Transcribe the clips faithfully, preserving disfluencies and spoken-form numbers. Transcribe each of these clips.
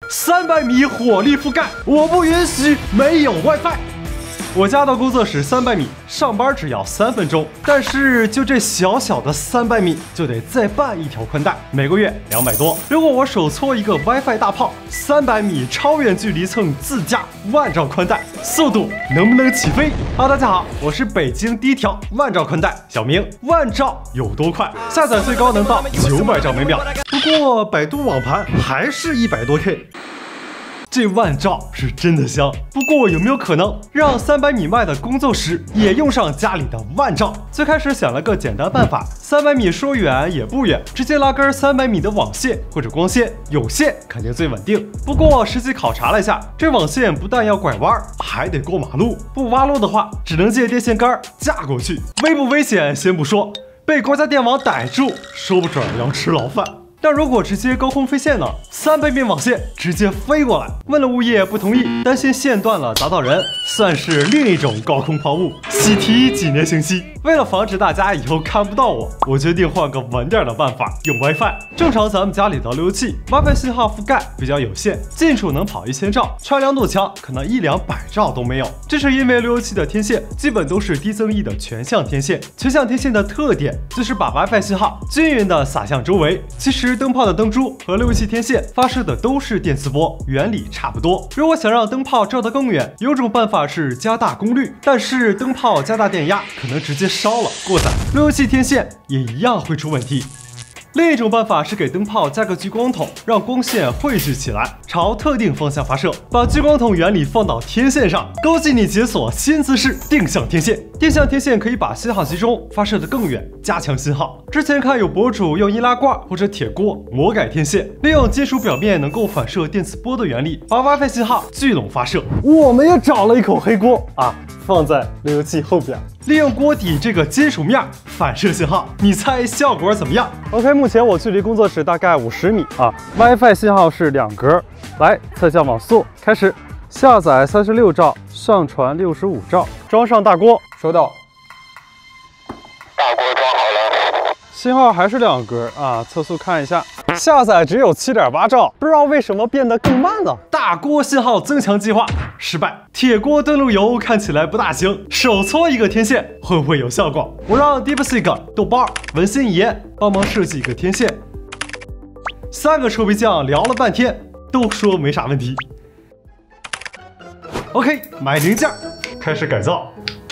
三百米火力覆盖，我不允许没有 WiFi。我家到工作室三百米，上班只要三分钟，但是就这小小的三百米，就得再办一条宽带，每个月两百多。如果我手搓一个 WiFi 大炮，三百米超远距离蹭自家万兆宽带，速度能不能起飞？哈，大家好，我是北京第一条万兆宽带，小明。万兆有多快？下载最高能到九百兆每秒，不过百度网盘还是一百多 K。这万兆是真的香，不过有没有可能让三百米外的工作室也用上家里的万兆？最开始想了个简单办法，三百米说远也不远，直接拉根三百米的网线或者光纤，有线肯定最稳定。不过实际考察了一下，这网线不但要拐弯，还得过马路，不挖路的话，只能借电线杆架过去。危不危险先不说，被国家电网逮住，说不准要吃牢饭。但如果直接高空飞线呢？三百米网线直接飞过来，问了物业不同意，担心线断了砸到人，算是另一种高空抛物。喜提几年信息。为了防止大家以后看不到我，我决定换个稳点的办法，用 WiFi。正常咱们家里的路由器 WiFi 信号覆盖比较有限，近处能跑一千兆，穿亮度强可能一两百兆都没有。这是因为路由器的天线基本都是低增益的全向天线，全向天线的特点就是把 WiFi 信号均匀的撒向周围。其实灯泡的灯珠和路由器天线发射的都是电磁波，原理差不多。如果想让灯泡照得更远，有种办法是加大功率，但是灯泡加大电压可能直接烧了过载，路由器天线也一样会出问题。另一种办法是给灯泡加个聚光筒，让光线汇聚起来，朝特定方向发射。把聚光筒原理放到天线上，勾记你解锁新姿势定向天线。定向天线可以把信号集中，发射得更远，加强信号。之前看有博主用易拉罐或者铁锅魔改天线，利用金属表面能够反射电磁波的原理，把 WiFi 信号聚拢发射。我们也找了一口黑锅啊，放在路由器后边，利用锅底这个金属面反射信号，你猜效果怎么样 ？OK， 目前我距离工作室大概五十米啊 ，WiFi 信号是两格。来测下网速，开始下载三十六兆，上传六十五兆，装上大锅，收到。 大锅装好了， 信号还是两格啊，测速看一下，下载只有 七点八兆，不知道为什么变得更慢了。大锅信号增强计划失败，铁锅炖路由看起来不大行，手搓一个天线会不会有效果？我让 DeepSeek、豆瓣、文心一言帮忙设计一个天线，三个臭皮匠聊了半天，都说没啥问题。OK， 买零件，开始改造。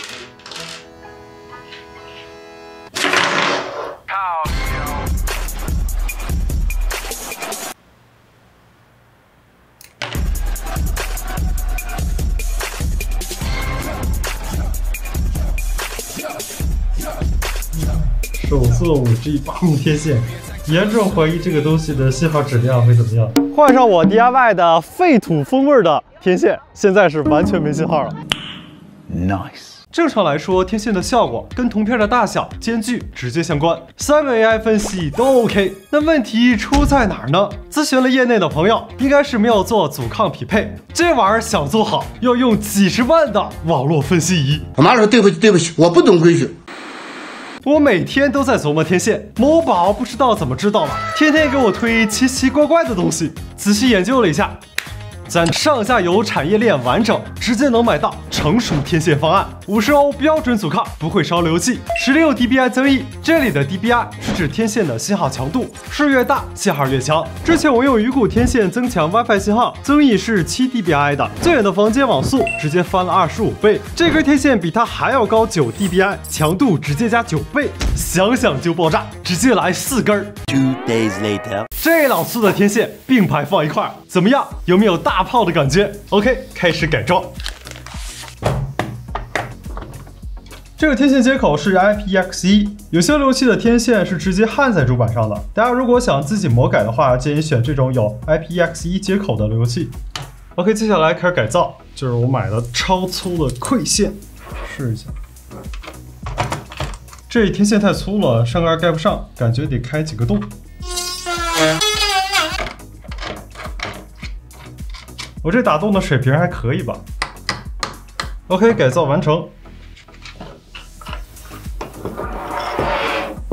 手做 五 G 八米天线，严重怀疑这个东西的信号质量会怎么样。换上我 D I Y 的废土风味的天线，现在是完全没信号了。Nice。正常来说，天线的效果跟铜片的大小、间距直接相关，三个 A I 分析都 OK。那问题出在哪儿呢？咨询了业内的朋友，应该是没有做阻抗匹配。这玩意儿想做好，要用几十万的网络分析仪。 我妈说对不起，对不起，我不懂规矩。 我每天都在琢磨天线，某宝不知道怎么知道了，天天给我推奇奇怪怪的东西。仔细研究了一下，咱上下游产业链完整，直接能买到成熟天线方案。五十欧标准阻抗，不会烧路由器。十六 D B I 增益，这里的 D B I 是指天线的信号强度，是越大信号越强。之前我用鱼骨天线增强 WiFi 信号，增益是七 D B I 的，最远的房间网速直接翻了二十五倍。这根天线比它还要高九 D B I， 强度直接加九倍，想想就爆炸，直接来四根。 Two days later， 这老粗的天线并排放一块，怎么样？有没有大炮的感觉 ？OK， 开始改装。这个天线接口是 I P X 一， 有些路由器的天线是直接焊在主板上的。大家如果想自己魔改的话，建议选这种有 I P X 一 接口的路由器。OK， 接下来开始改造，就是我买的超粗的馈线，试一下。这天线太粗了，上盖盖不上，感觉得开几个洞。我这打洞的水平还可以吧 ？OK， 改造完成。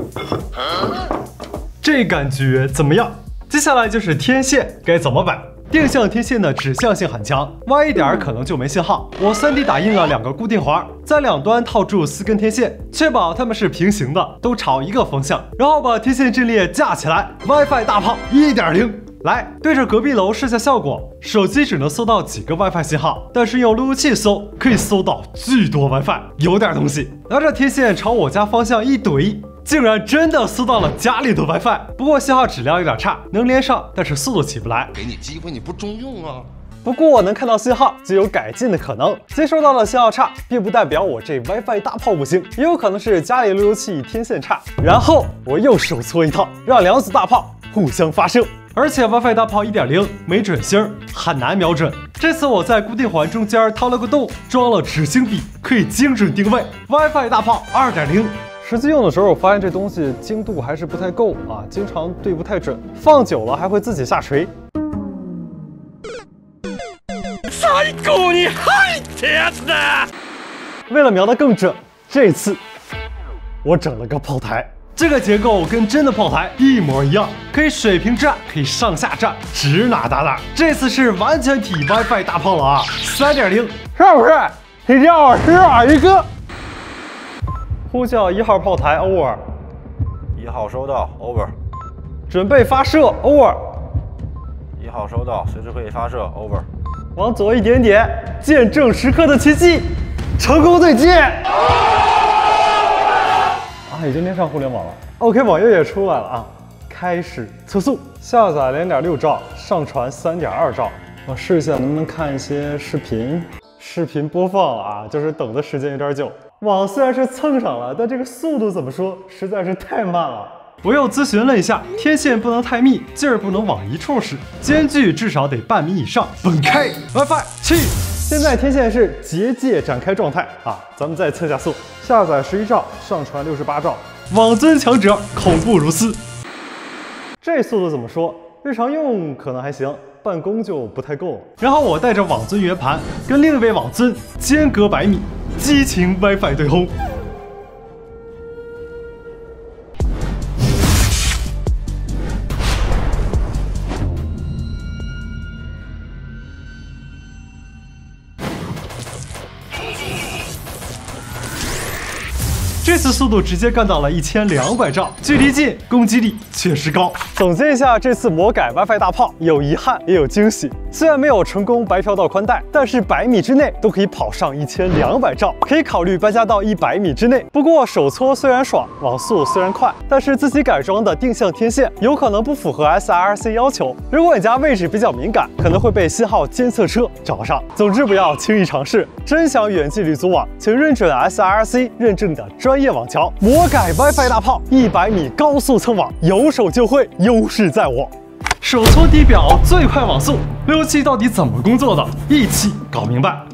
这感觉怎么样？接下来就是天线该怎么摆。 定向天线的指向性很强，歪一点可能就没信号。我 三 D 打印了两个固定环，在两端套住四根天线，确保它们是平行的，都朝一个方向，然后把天线阵列架起来。WiFi 大炮 一点零。 来，对着隔壁楼试下效果。手机只能搜到几个 WiFi 信号，但是用路由器搜可以搜到巨多 WiFi， 有点东西。拿着天线朝我家方向一怼，竟然真的搜到了家里的 WiFi。不过信号质量有点差，能连上，但是速度起不来。 给你机会你不中用啊！ 不过能看到信号就有改进的可能。接收到的信号差，并不代表我这 WiFi 大炮不行，也有可能是家里路由器天线差。然后我又手搓一套，让两组大炮互相发射。 而且 WiFi 大炮 一点零 没准星，很难瞄准。这次我在固定环中间掏了个洞，装了指星笔，可以精准定位。WiFi 大炮 二点零。实际用的时候，我发现这东西精度还是不太够啊，经常对不太准，放久了还会自己下垂。最高に入ってやつだ！为了瞄得更准，这次我整了个炮台。 这个结构跟真的炮台一模一样，可以水平站，可以上下站，指哪打哪。这次是完全体 WiFi 大炮了啊 ，三点零，是不是？你让我试一个。呼叫一号炮台 over， 一号收到 over， 准备发射 over， 一号收到，随时可以发射 over。 往左一点点，见证时刻的奇迹，成功对接。 已经连上互联网了 ，OK， 网页也出来了啊！开始测速，下载 零点六兆，上传 三点二兆。我试一下能不能看一些视频，视频播放啊，就是等的时间有点久。网虽然是蹭上了，但这个速度怎么说，实在是太慢了。我又咨询了一下，天线不能太密，劲儿不能往一处使，间距至少得半米以上。本开 WiFi 去。 现在天线是结界展开状态啊，咱们再测下速，下载十一兆，上传六十八兆，网尊强者恐怖如斯。这速度怎么说？日常用可能还行，办公就不太够了。然后我带着网尊圆盘跟另一位网尊间隔百米，激情 WiFi 对轰。 这次速度直接干到了一千两百兆，距离近，攻击力确实高。总结一下，这次魔改 WiFi 大炮有遗憾也有惊喜。虽然没有成功白嫖到宽带，但是百米之内都可以跑上一千两百兆，可以考虑搬家到一百米之内。不过手搓虽然爽，网速虽然快，但是自己改装的定向天线有可能不符合 S R C 要求。如果你家位置比较敏感，可能会被信号监测车找上。总之不要轻易尝试。真想远距离组网，请认准 S R C 认证的专业网桥。魔改 WiFi 大炮，一百米高速蹭网，有手就会，优势在我。手搓底表最快网速，路由器到底怎么工作的？一起搞明白。